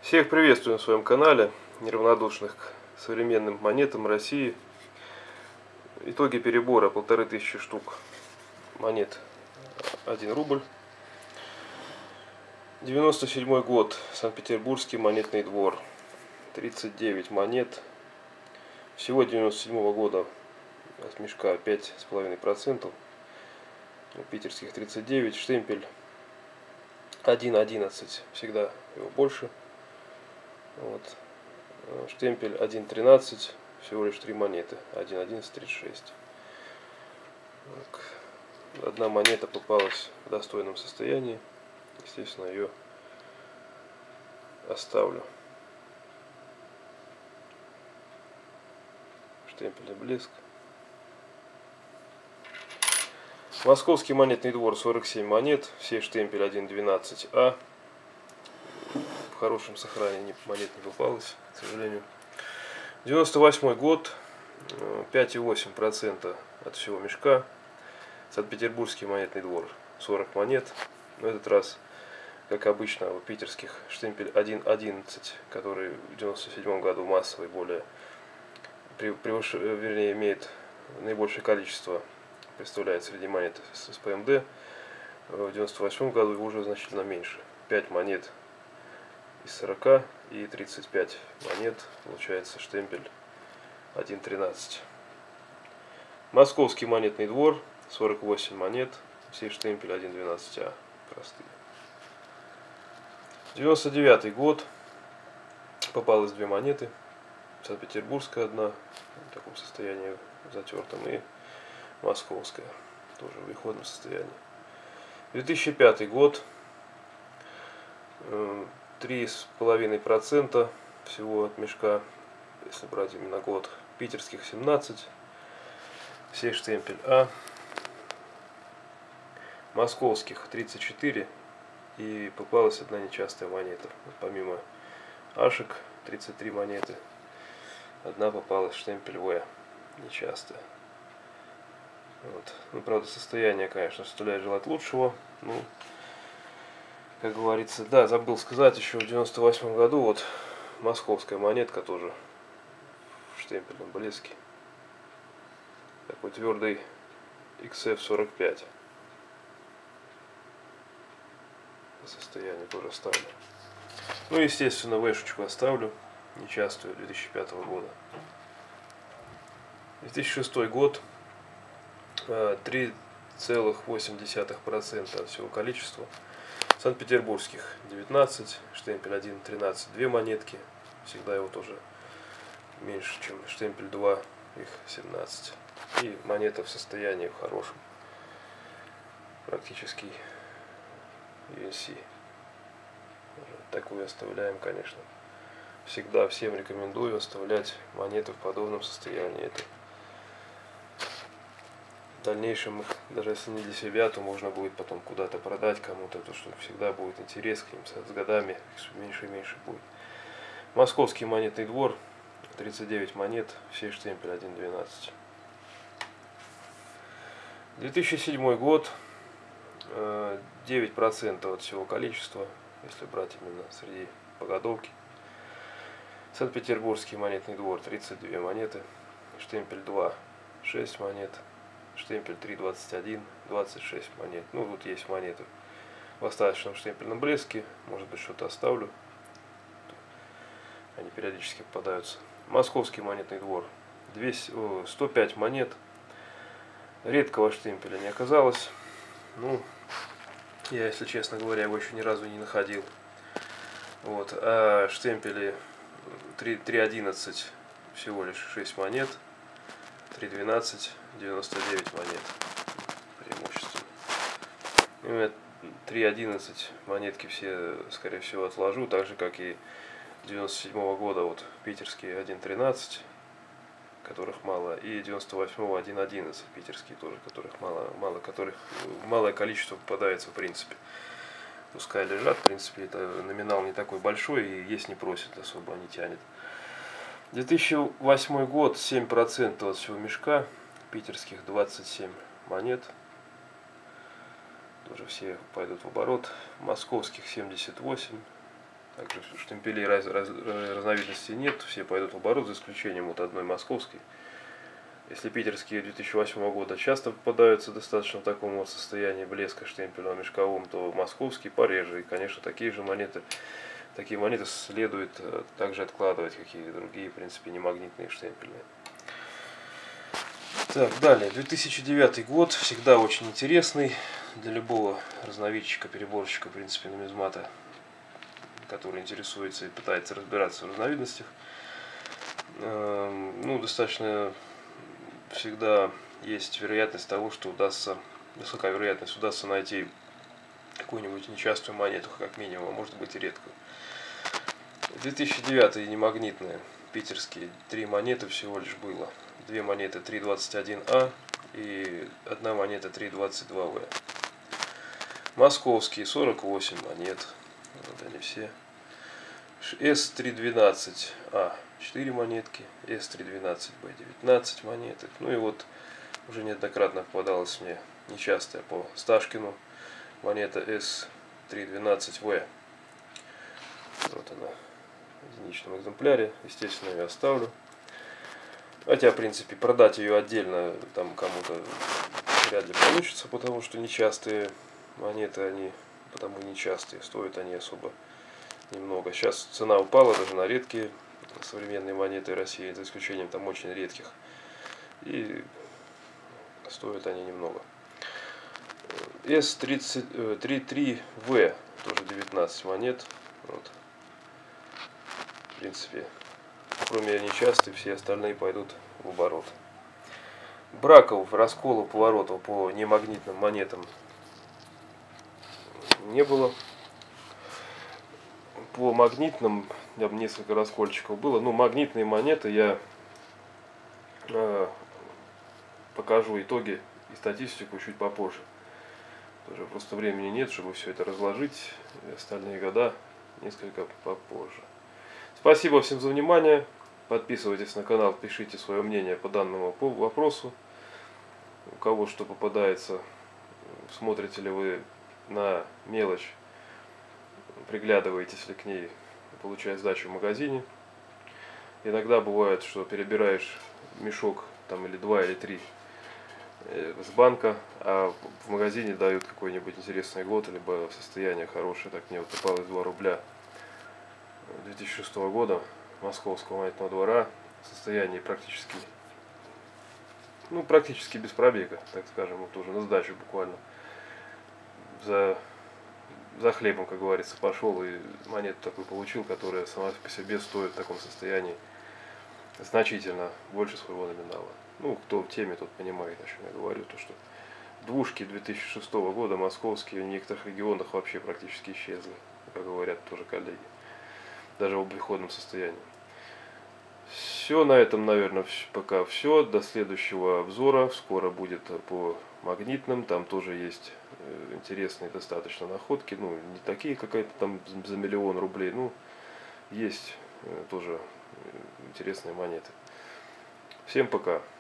Всех приветствую на своем канале, неравнодушных к современным монетам России. Итоги перебора: 1500 штук монет 1 рубль. 97 год, Санкт-Петербургский монетный двор, 39 монет. Всего 97 года от мешка 5,5%. У питерских 39, штемпель 1,11, всегда его больше. Вот. Штемпель 1,13, всего лишь 3 монеты, 1,1136. Одна монета попалась в достойном состоянии, естественно, ее оставлю. Штемпель и блеск. Московский монетный двор, 47 монет, все штемпель 1,12А. В хорошем сохранении монет не попалось, к сожалению. 98 год, 5,8% от всего мешка. Санкт-Петербургский монетный двор, 40 монет. В этот раз, как обычно, у питерских штемпель 1,11, который в 97 году массовый, вернее, имеет наибольшее количество, представляет среди монет с ПМД. В 98 году его уже значительно меньше. 5 монет из 40 и 35 монет, получается штемпель 1,13. Московский монетный двор, 48 монет, все штемпель 1,12А, простые. 99 год, попалось 2 монеты, Санкт-Петербургская одна, в таком состоянии затертом, и московская, тоже в исходном состоянии. 2005 год, 3,5% всего от мешка, если брать именно год. Питерских 17, все штемпель А. Московских 34, и попалась одна нечастая монета. Помимо ашек 33 монеты, одна попалась штемпель В, нечастая. Вот. Ну, правда, состояние, конечно, оставляет желать лучшего. Ну, как говорится, да, забыл сказать, еще в 98 году вот московская монетка тоже в штемпельном блеске. Такой твердый XF45. Состояние тоже оставлю. Ну, естественно, вешечку оставлю, нечастую, 2005 года. 2006 год, 3,8% от всего количества. Санкт-Петербургских 19, штемпель 1,13, 2 монетки, всегда его тоже меньше, чем штемпель 2, их 17. И монета в состоянии хорошем, практически UNC. Такую оставляем, конечно. Всегда всем рекомендую оставлять монеты в подобном состоянии. Это в дальнейшем их, даже если не для себя, то можно будет потом куда-то продать кому-то, то что всегда будет интерес к ним, с годами их все меньше и меньше будет. Московский монетный двор, 39 монет, все штемпель 1,12. 2007 год, 9% от всего количества, если брать именно среди погодовки. Санкт-Петербургский монетный двор, 32 монеты, штемпель 2, 6 монет, штемпель 3, 21, 26 монет. Ну, тут есть монеты в остаточном штемпельном блеске, может быть, что-то оставлю, они периодически попадаются. Московский монетный двор, 105 монет, редкого штемпеля не оказалось. Ну, я, если честно говоря, его еще ни разу не находил. Вот. А штемпели 3,11 всего лишь 6 монет, 3,12 99 монет преимущественно. 3,11 монетки все, скорее всего, отложу, так же как и 97 года вот питерские 1,13, которых мало, и 98-го 1,11 питерские тоже, которых мало, которых малое количество попадается в принципе. Пускай лежат, в принципе, это номинал не такой большой и есть не просит, особо не тянет. 2008 год, 7% от всего мешка, питерских 27 монет, тоже все пойдут в оборот. Московских 78, Также штемпелей разновидностей нет, все пойдут в оборот, за исключением вот одной московской. Если питерские 2008 года часто попадаются достаточно в таком вот состоянии блеска штемпельного мешковом, то московские пореже. И, конечно, такие монеты следует также откладывать, как и другие, в принципе, не магнитные штемпельные. Так, далее, 2009 год, всегда очень интересный для любого разновидчика, переборщика, в принципе, нумизмата, который интересуется и пытается разбираться в разновидностях. Ну, достаточно всегда есть вероятность того, что высокая вероятность удастся найти какую-нибудь нечастую монету, как минимум, а может быть и редкую. 2009 немагнитные, питерские, 3 монеты всего лишь было. 2 монеты 3,21А и 1 монета 3,22В. Московские 48 монет, вот они все. С312А 4 монетки, С312Б 19 монеток. Ну и вот уже неоднократно попадалась мне нечастая по Сташкину монета С312В. Вот она в единичном экземпляре, естественно, я оставлю. Хотя, в принципе, продать ее отдельно там кому-то вряд ли получится, потому что нечастые монеты, они потому нечастые, стоят они особо немного. Сейчас цена упала даже на редкие современные монеты России, за исключением там очень редких. И стоят они немного. С33В, тоже 19 монет. Вот. В принципе, кроме нечастых, все остальные пойдут в оборот. Браков, расколов, поворотов по немагнитным монетам не было. По магнитным несколько раскольчиков было. Ну, магнитные монеты я покажу итоги и статистику чуть попозже. Тоже просто времени нет, чтобы все это разложить. И остальные года несколько попозже. Спасибо всем за внимание. Подписывайтесь на канал, пишите свое мнение по данному вопросу. У кого что попадается, смотрите ли вы на мелочь, приглядываетесь ли к ней, получая сдачу в магазине. Иногда бывает, что перебираешь мешок там или 2 или 3 с банка, а в магазине дают какой-нибудь интересный год, либо состояние хорошее. Так мне вот попалось 2 рубля 2006 года Московского монетного двора в состоянии практически без пробега, так скажем, вот уже на сдачу буквально. За хлебом, как говорится, пошел и монету такую получил, которая сама по себе стоит в таком состоянии значительно больше своего номинала. Ну, кто в теме, тот понимает, о чем я говорю. То, что двушки 2006 года московские в некоторых регионах вообще практически исчезли, как говорят тоже коллеги, даже в обиходном состоянии. Все, на этом, наверное, пока все. До следующего обзора. Скоро будет по магнитным. Там тоже есть интересные достаточно находки. Ну, не такие какая-то там за 1 000 000 рублей. Ну, есть тоже интересные монеты. Всем пока.